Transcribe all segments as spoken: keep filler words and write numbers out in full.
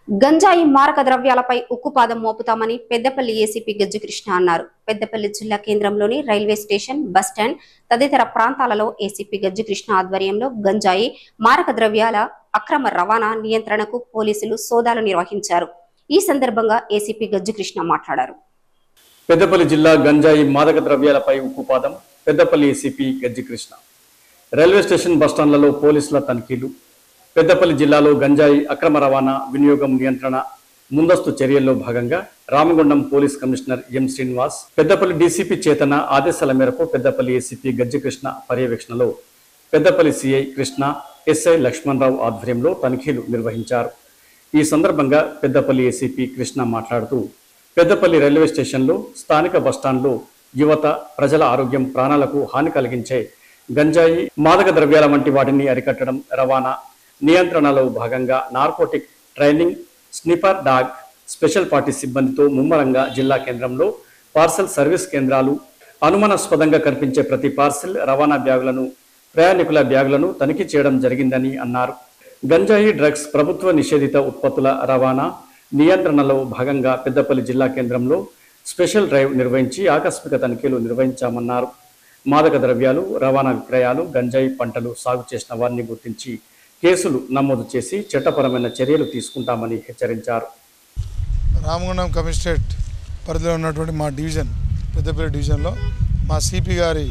గంజాయి మారక ద్రవ్యాలపై ఉక్కుపాదం మోపుతామని పెద్దపల్లి ఏసీపీ గజ్జి కృష్ణ అన్నారు. పెద్దపల్లి జిల్లా కేంద్రంలోని రైల్వే స్టేషన్, బస్టాండ్ తదితర ప్రాంతాలలో ఏసీపీ గజ్జి కృష్ణ ఆధ్వర్యంలో గంజాయి మారక ద్రవ్యాల అక్రమ రవాణా నియంత్రణకు పోలీసులు సోదాలు నిర్వహించారు. ఈ సందర్భంగా ఏసీపీ గజ్జి కృష్ణ మాట్లాడారు. పెద్దపల్లి జిల్లా గంజాయి మాదక ద్రవ్యాలపై ఉక్కుపాదం. Peddapalli ACP Gajji Krishna. Railway station, బస్టాండ్లలో పోలీసుల తనిఖీలు. పెద్దపల్లి జిల్లాలో గంజాయి అక్రమ రవాణా వినియోగం నియంత్రణ ముందస్తు చర్యల్లో భాగంగా Ramagundam police commissioner M Srinivas, Peddapalli DCP Chetana ఆదేశాల మేరకు పెద్దపల్లి ఏసీపీ గజ్జి కృష్ణ పర్యవేక్షణలో పెద్దపల్లి సిఐ కృష్ణ, ఎస్ఐ లక్ష్మణరావు ఆధ్వర్యంలో తనిఖీలు నిర్వహించారు. ఈ సందర్భంగా పెద్దపల్లి ఏసీపీ కృష్ణ మాట్లాడుతూ, పెద్దపల్లి రైల్వే స్టేషన్లో, స్థానిక బస్టాండ్లో యువత, ప్రజల ఆరోగ్యం, ప్రాణాలకు హాని కలిగించే గంజాయి, మాదక ద్రవ్యాల వంటి వాటిని అరికట్టడం, రవాణా నియంత్రణలో భాగంగా narcotic training, sniper dog, special party సిబ్బందితో ముమ్మరంగా జిల్లా కేంద్రంలో పార్సల్ సర్వీస్ కేంద్రాలు, అనుమానాస్పదంగా కనిపించే ప్రతి పార్సిల్, రవాణా బ్యాగులను, ప్రయాణికుల బ్యాగులను తనిఖీ చేయడం జరిగిందని అన్నారు. గంజాయి, డ్రగ్స్, ప్రభుత్వ నిషేధిత ఉత్పత్తుల రవాణా నియంత్రణలో భాగంగా పెద్దపల్లి జిల్లా కేంద్రంలో స్పెషల్ డ్రైవ్ నిర్వహించి ఆకస్మిక తనిఖీలు నిర్వహించామన్నారు. మాదక ద్రవ్యాలు రవాణా, విక్రయాలు, గంజాయి పంటలు సాగు చేసిన వారిని గుర్తించి కేసులు నమోదు చేసి చట్టపరమైన చర్యలు తీసుకుంటామని హెచ్చరించారు. రామగుండం కమిషనరేట్ పరిధిలో ఉన్నటువంటి మా డివిజన్, పెద్దపల్లి డివిజన్లో మా సిపి గారి,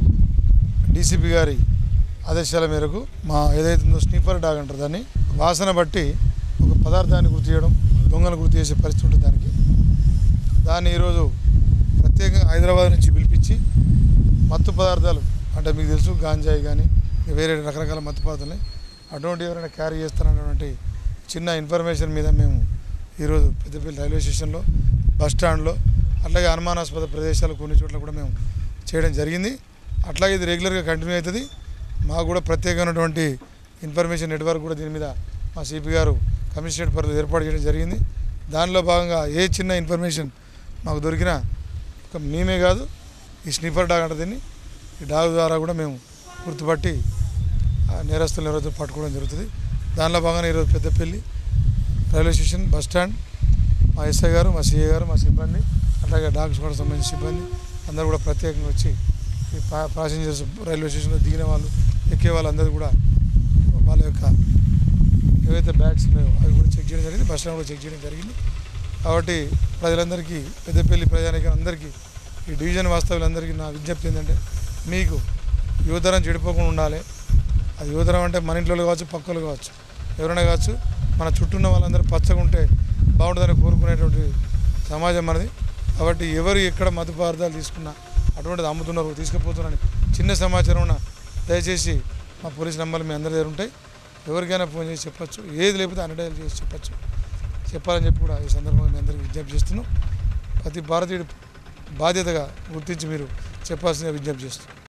డీసీపీ గారి ఆదేశాల మేరకు మా ఏదైతే ఉందో స్నీపర్ డాగ్ అంటారు, దాన్ని వాసన బట్టి ఒక పదార్థాన్ని గుర్తు చేయడం, దొంగలు గుర్తు చేసే పరిస్థితి ఉంటుంది దానికి. దాన్ని ఈరోజు ప్రత్యేకంగా హైదరాబాద్ నుంచి పిలిపించి మత్తు పదార్థాలు అంటే మీకు తెలుసు గాంజాయి కానీ వేరే రకరకాల మత్తు పదార్థాలని అటువంటి ఎవరైనా క్యారీ చేస్తారన్నటువంటి చిన్న ఇన్ఫర్మేషన్ మీద మేము ఈరోజు పెద్దపల్లి రైల్వే స్టేషన్లో, బస్టాండ్లో, అట్లాగే అనుమానాస్పద ప్రదేశాలు కొన్ని చోట్ల కూడా మేము చేయడం జరిగింది. అట్లాగే ఇది రెగ్యులర్గా కంటిన్యూ అవుతుంది. మాకు కూడా ప్రత్యేకమైనటువంటి ఇన్ఫర్మేషన్ నెట్వర్క్ కూడా దీని మీద మా సిపి గారు కమిషనరేట్ పరిధిలో ఏర్పాటు చేయడం జరిగింది. దానిలో భాగంగా ఏ చిన్న ఇన్ఫర్మేషన్ మాకు దొరికినా మేమే కాదు, ఈ స్నిపర్ డాగ్ అంటే దీన్ని, ఈ డాగ్ ద్వారా కూడా మేము గుర్తుపట్టి నేరస్తులను ఎవరైతే పట్టుకోవడం జరుగుతుంది. దానిలో భాగంగా ఈరోజు పెద్దపల్లి రైల్వే స్టేషన్, బస్టాండ్ మా ఎస్ఐ గారు, మా సిఐ గారు, మా సిబ్బంది, అట్లాగే డాగ్స్ కూడా సంబంధించిన సిబ్బంది అందరూ కూడా ప్రత్యేకంగా వచ్చి ఈ ప్యాసింజర్స్ రైల్వే స్టేషన్లో దిగిన వాళ్ళు, ఎక్కే వాళ్ళందరూ కూడా వాళ్ళ యొక్క ఏవైతే బ్యాగ్స్ ఉన్నాయో అవి కూడా చెక్ చేయడం జరిగింది. బస్టాండ్ కూడా చెక్ చేయడం జరిగింది. కాబట్టి ప్రజలందరికీ, పెద్దపల్లి ప్రజానికి అందరికీ, ఈ డివిజన్ వాస్తవులందరికీ నా విజ్ఞప్తి ఏంటంటే, మీకు యువతరం చెడిపోకుండా ఉండాలి. అది యువతరం అంటే మన ఇంట్లో కావచ్చు, పక్కలు కావచ్చు, ఎవరైనా కావచ్చు, మన చుట్టూ ఉన్న వాళ్ళందరూ పచ్చగా ఉంటే బాగుంటుందని కోరుకునేటువంటి సమాజం మనది. కాబట్టి ఎవరు ఎక్కడ మత్తు పదార్థాలు తీసుకున్నా, అటువంటిది అమ్ముతున్నారు, తీసుకుపోతున్నారని చిన్న సమాచారం ఉన్న దయచేసి మా పోలీస్ నెంబర్లు మీ అందరి దగ్గర ఉంటాయి. ఎవరికైనా ఫోన్ చేసి చెప్పచ్చు, ఏది లేకపోతే అన్నిటైలు చేసి చెప్పచ్చు, చెప్పాలని చెప్పి కూడా ఈ సందర్భంగా మీ అందరికీ విజ్ఞప్తి చేస్తున్నాం. ప్రతి భారతీయుడు బాధ్యతగా గుర్తించి మీరు చెప్పాల్సిన విజ్ఞప్తి చేస్తున్నాం.